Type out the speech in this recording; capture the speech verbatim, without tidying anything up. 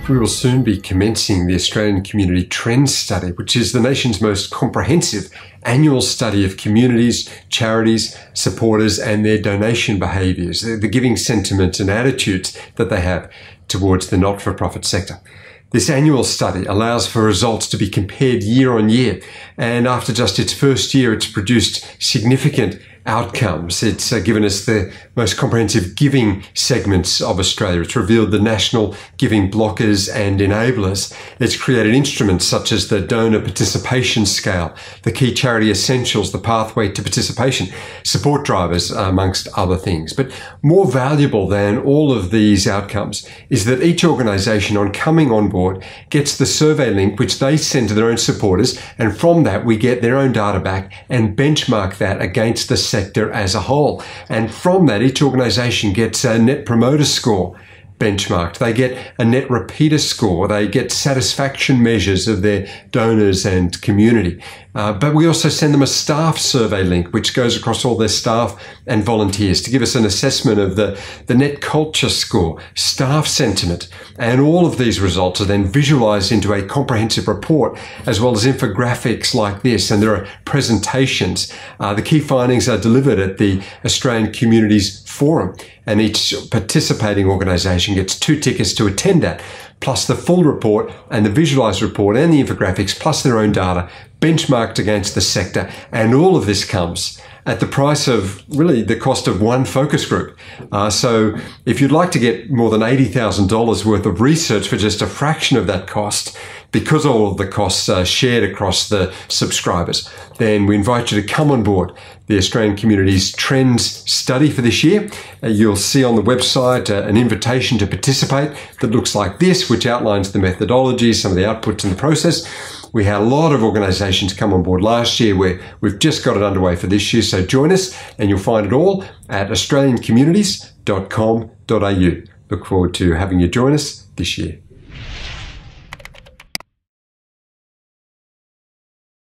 We will soon be commencing the Australian Community Trends Study, which is the nation's most comprehensive annual study of communities, charities, supporters and their donation behaviours, the giving sentiment and attitudes that they have towards the not-for-profit sector. This annual study allows for results to be compared year on year, and after just its first year, it's produced significant outcomes. It's uh, given us the most comprehensive giving segments of Australia. It's revealed the national giving blockers and enablers. It's created instruments such as the donor participation scale, the key charity essentials, the pathway to participation, support drivers, amongst other things. But more valuable than all of these outcomes is that each organisation on coming on board gets the survey link which they send to their own supporters, and from that we get their own data back and benchmark that against the sector as a whole. And from that, each organisation gets a net promoter score benchmarked. They get a net repeater score. They get satisfaction measures of their donors and community. Uh, but we also send them a staff survey link, which goes across all their staff and volunteers to give us an assessment of the, the net culture score, staff sentiment. And all of these results are then visualized into a comprehensive report, as well as infographics like this. And there are presentations. Uh, the key findings are delivered at the Australian Communities Forum, and each participating organisation gets two tickets to attend that, plus the full report and the visualised report and the infographics, plus their own data, benchmarked against the sector. And all of this comes at the price of really the cost of one focus group. Uh, so if you'd like to get more than eighty thousand dollars worth of research for just a fraction of that cost, because all of the costs are shared across the subscribers, then we invite you to come on board the Australian Communities Trends Study for this year. Uh, you'll see on the website uh, an invitation to participate that looks like this, which outlines the methodology, some of the outputs in the process. We had a lot of organisations come on board last year. Where we've just got it underway for this year. So join us, and you'll find it all at australian communities dot com dot a u. Look forward to having you join us this year.